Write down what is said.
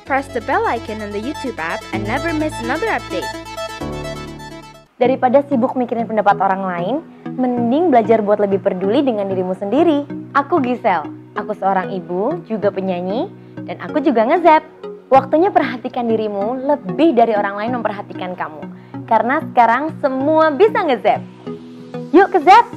Press the bell icon on the YouTube app and never miss another update. Daripada sibuk mikirin pendapat orang lain, mending belajar buat lebih peduli dengan dirimu sendiri. Aku Gisel, aku seorang ibu, juga penyanyi, dan aku juga nge-Zap. Waktunya perhatikan dirimu lebih dari orang lain memperhatikan kamu. Karena sekarang semua bisa nge-Zap. Yuk ke Zap!